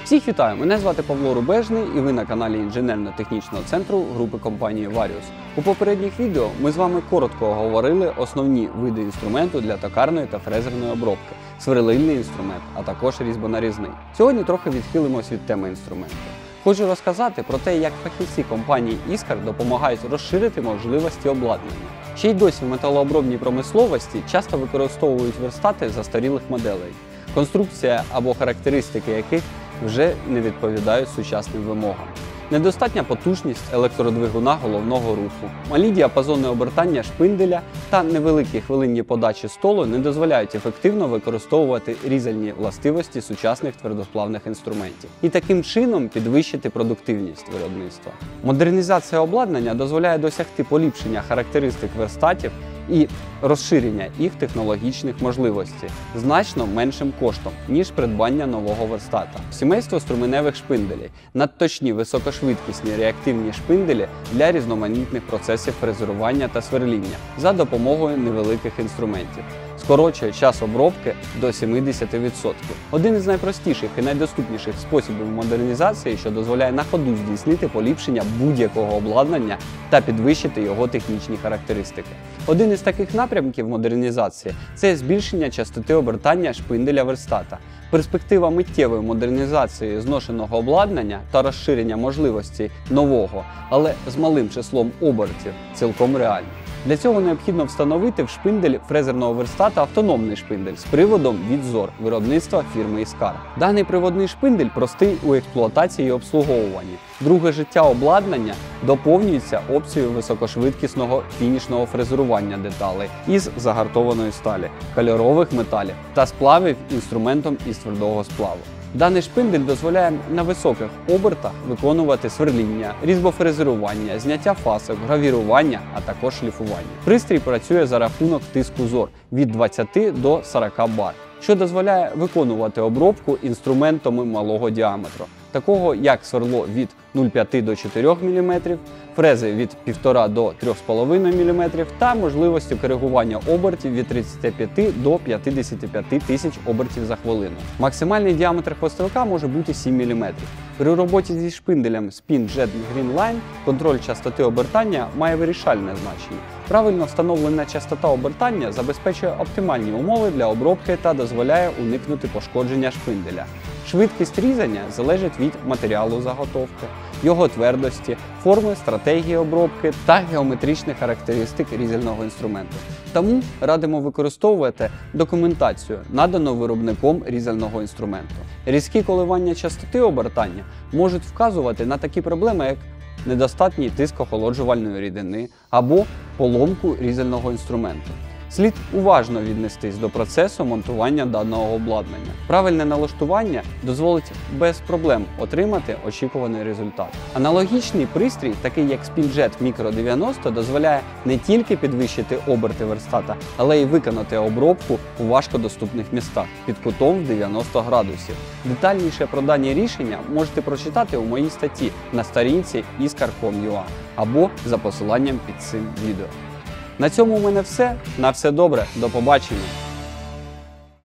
Всіх вітаю! Мене звати Павло Рубежний і ви на каналі Інженерно-технічного центру групи компанії Varius. У попередніх відео ми з вами коротко оговорили основні види інструменту для токарної та фрезерної обробки, сверлильний інструмент, а також різьбонарізний. Сьогодні трохи відхилимось від теми інструменту. Хочу розказати про те, як фахівці компанії Іскар допомагають розширити можливості обладнання. Ще й досі в металообробній промисловості часто використовують верстати застарілих моделей, конструкція або характеристики яких вже не відповідають сучасним вимогам. Недостатня потужність електродвигуна головного руху, малі діапазони обертання шпинделя та невеликі хвилинні подачі столу не дозволяють ефективно використовувати різальні властивості сучасних твердосплавних інструментів і таким чином підвищити продуктивність виробництва. Модернізація обладнання дозволяє досягти поліпшення характеристик верстатів і розширення їх технологічних можливостей значно меншим коштом, ніж придбання нового верстата. Сімейство струменевих шпинделів – надточні високошвидкісні реактивні шпинделі для різноманітних процесів фрезерування та сверління за допомогою невеликих інструментів. Скорочує час обробки до 70%. Один із найпростіших і найдоступніших способів модернізації, що дозволяє на ходу здійснити поліпшення будь-якого обладнання та підвищити його технічні характеристики. Один із таких напрямків модернізації – це збільшення частоти обертання шпинделя верстата. Перспектива миттєвої модернізації зношеного обладнання та розширення можливостей нового, але з малим числом обертів, цілком реальна. Для цього необхідно встановити в шпиндель фрезерного верстата автономний шпиндель з приводом від ZOR виробництва фірми Іскар. Даний приводний шпиндель простий у експлуатації і обслуговуванні. Друге життя обладнання доповнюється опцією високошвидкісного фінішного фрезерування деталей із загартованої сталі, кольорових металів та сплавів інструментом із твердого сплаву. Даний шпиндель дозволяє на високих обертах виконувати сверління, різьбофрезерування, зняття фасок, гравірування, а також шліфування. Пристрій працює за рахунок тиску ZOR від 20 до 40 бар, що дозволяє виконувати обробку інструментами малого діаметру, такого як сверло від 0,5 до 4 мм, фрези від 1,5 до 3,5 мм та можливістю коригування обертів від 35 до 55 тисяч обертів за хвилину. Максимальний діаметр хвостовика може бути 7 мм. При роботі зі шпинделем Spin Jet Green Line контроль частоти обертання має вирішальне значення. Правильно встановлена частота обертання забезпечує оптимальні умови для обробки та дозволяє уникнути пошкодження шпинделя. Швидкість різання залежить від матеріалу заготовки, його твердості, форми, стратегії обробки та геометричних характеристик різального інструменту. Тому радимо використовувати документацію, надану виробником різального інструменту. Різкі коливання частоти обертання можуть вказувати на такі проблеми, як недостатній тиск охолоджувальної рідини або поломку різального інструменту. Слід уважно віднестись до процесу монтування даного обладнання. Правильне налаштування дозволить без проблем отримати очікуваний результат. Аналогічний пристрій, такий як SpinJet Micro 90, дозволяє не тільки підвищити оберти верстата, але й виконати обробку у важкодоступних містах під кутом в 90 градусів. Детальніше про дані рішення можете прочитати у моїй статті на сторінці iskar.com.ua або за посиланням під цим відео. На цьому у мене все. На все добре. До побачення.